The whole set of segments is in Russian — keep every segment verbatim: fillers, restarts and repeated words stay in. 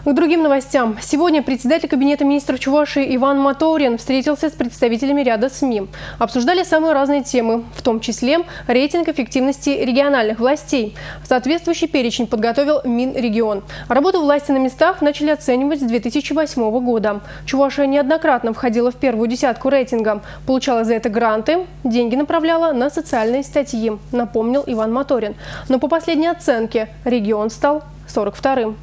К другим новостям. Сегодня председатель Кабинета министров Чувашии Иван Моторин встретился с представителями ряда СМИ. Обсуждали самые разные темы, в том числе рейтинг эффективности региональных властей. Соответствующий перечень подготовил Минрегион. Работу власти на местах начали оценивать с две тысячи восьмого года. Чувашия неоднократно входила в первую десятку рейтинга. Получала за это гранты, деньги направляла на социальные статьи, напомнил Иван Моторин. Но по последней оценке регион стал сорок вторым.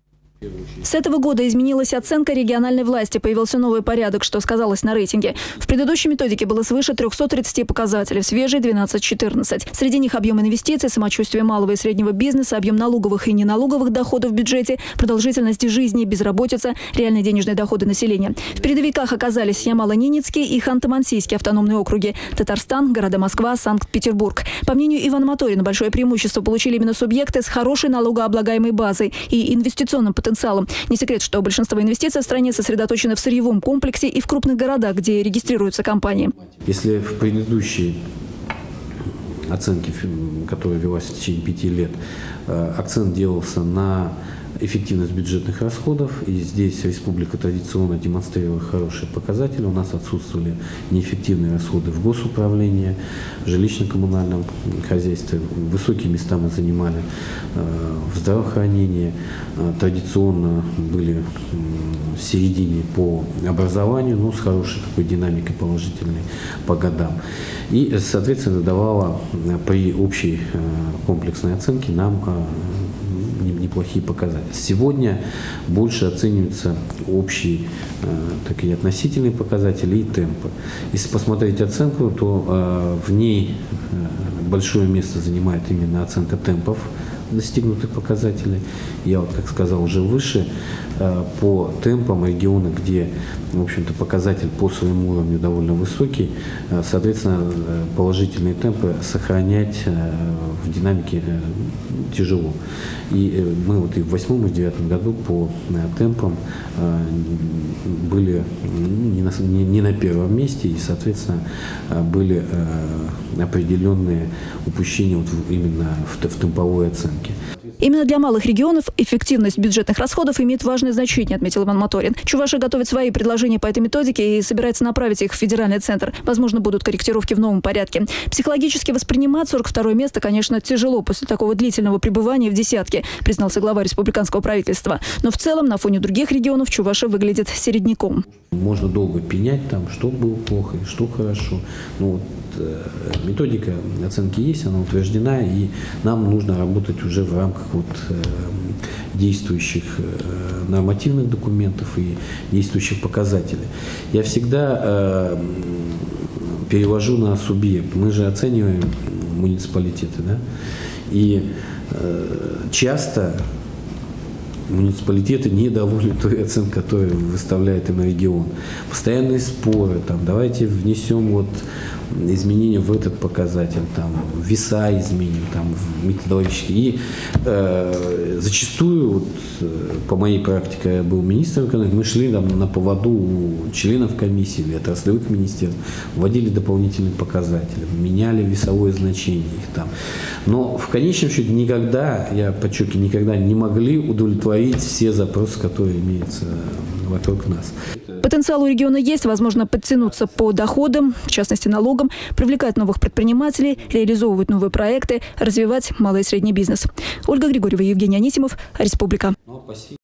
С этого года изменилась оценка региональной власти. Появился новый порядок, что сказалось на рейтинге. В предыдущей методике было свыше трёхсот тридцати показателей, в свежей – двенадцать-четырнадцать. Среди них объем инвестиций, самочувствие малого и среднего бизнеса, объем налоговых и неналоговых доходов в бюджете, продолжительность жизни, безработица, реальные денежные доходы населения. В передовиках оказались Ямало-Ненецкий и Ханты-Мансийский автономные округи, Татарстан, города Москва, Санкт-Петербург. По мнению Ивана Моторина, большое преимущество получили именно субъекты с хорошей налогооблагаемой базой и инвестиционным потенциалом. потенциалом. Не секрет, что большинство инвестиций в стране сосредоточены в сырьевом комплексе и в крупных городах, где регистрируются компании. Если в предыдущей оценке, которая велась в течение пяти лет, акцент делался на эффективность бюджетных расходов, и здесь республика традиционно демонстрировала хорошие показатели. У нас отсутствовали неэффективные расходы в госуправлении, в жилищно-коммунальном хозяйстве. Высокие места мы занимали в здравоохранении, традиционно были в середине по образованию, но с хорошей такой динамикой положительной по годам. И, соответственно, давала при общей комплексной оценке нам неплохие показатели. Сегодня больше оцениваются общие э, так и относительные показатели и темпы. Если посмотреть оценку, то э, в ней э, большое место занимает именно оценка темпов достигнутых показателей. Я, вот, как сказал, уже выше э, по темпам региона, где, в общем-то, показатель по своему уровню довольно высокий, э, соответственно, положительные темпы сохранять э, в динамике э, тяжело. И э, мы вот и в восьмом, и в девятом году по э, темпам э, были не на, не, не на первом месте, и, соответственно, э, были э, определенные упущения вот в, именно в, в темповой оценке. Именно для малых регионов эффективность бюджетных расходов имеет важное значение, отметил Иван Моторин. Чувашия готовит свои предложения по этой методике и собирается направить их в федеральный центр. Возможно, будут корректировки в новом порядке. Психологически воспринимать сорок второе место, конечно, тяжело после такого длительного пребывания в десятке, признался глава республиканского правительства. Но в целом на фоне других регионов Чувашия выглядит середняком. Можно долго пенять, там, что было плохо и что хорошо. Но вот, э, методика оценки есть, она утверждена, и нам нужно работать уже в рамках вот, э, действующих э, нормативных документов и действующих показателей. Я всегда э, перевожу на субъект. Мы же оцениваем муниципалитеты, да? И э, часто муниципалитеты недовольны той оценкой, которую выставляет им регион. Постоянные споры, там, давайте внесем вот изменения в этот показатель, там, веса изменим, там, методологические. И э, зачастую, вот, по моей практике, я был министром экономики, мы шли там, на поводу у членов комиссии или отраслевых министерств, вводили дополнительные показатели, меняли весовое значение их там. Но в конечном счете никогда, я подчеркиваю, никогда не могли удовлетворить все запросы, которые имеются вокруг нас. Потенциал у региона есть, возможно, подтянуться по доходам, в частности налогам, привлекать новых предпринимателей, реализовывать новые проекты, развивать малый и средний бизнес. Ольга Григорьева, Евгений Анисимов, Республика.